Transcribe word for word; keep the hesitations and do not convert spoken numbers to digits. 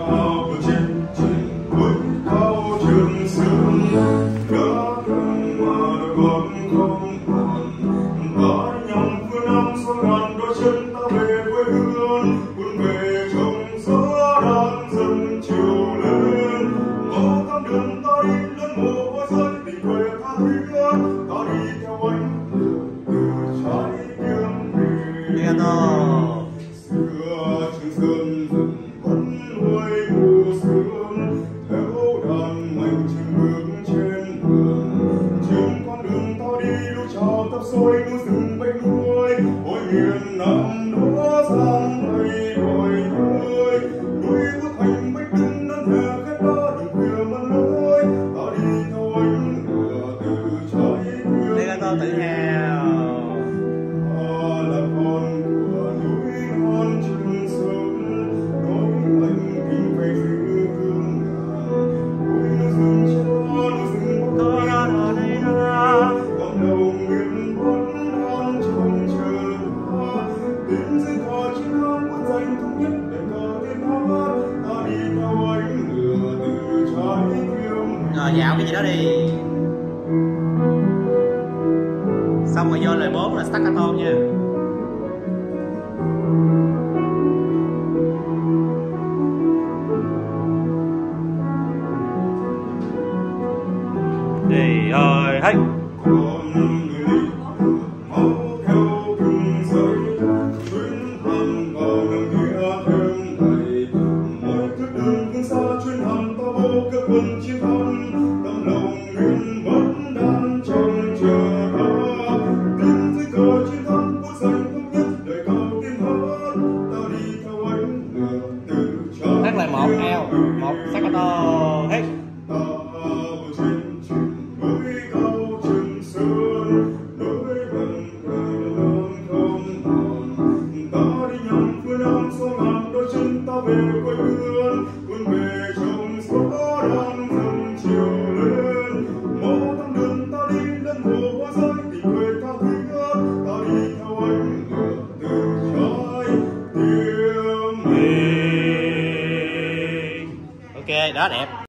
Rồi dạo cái gì đó đi. Xong rồi vô lời bốn là staccato nha. Đi ơi hey. Lại một eo một staccato hết. Ok đó đẹp.